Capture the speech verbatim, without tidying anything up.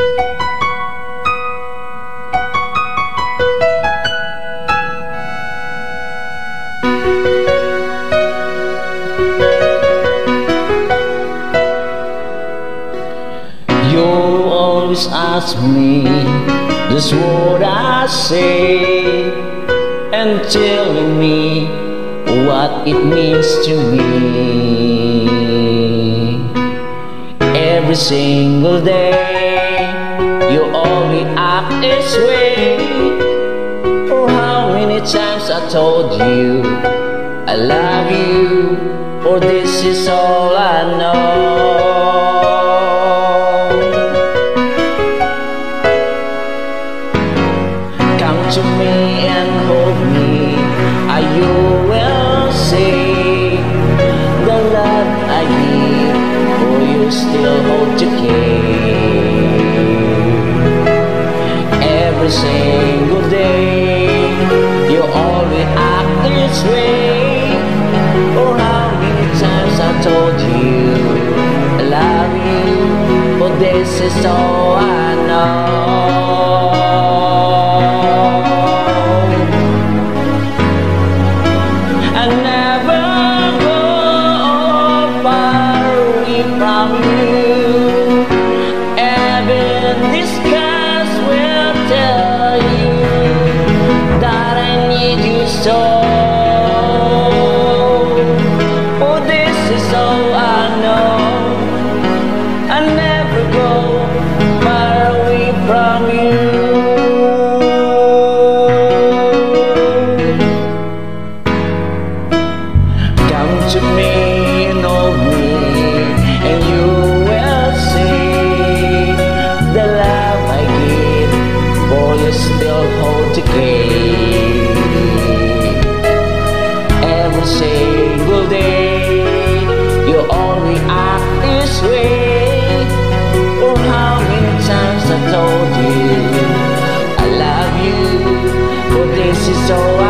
You always ask me just what I say, and telling me what it means to me. Every single day you always act this way. Oh, how many times I told you I love you, for this is all I know. Come to me and hold me, I you will see the love I give, for you still hold to care. Every single day you always act this way. Oh, how many times I told you I love you, but this is all I know. I never go far away from you. Even the skies will tell you that I need you so. Oh, this is all I know. I never go far away from you. Come to me and hold me, and you will see the love I give, for you still hold to care. Every single day you always act this way. Oh, how many times I told you I love you, for this is all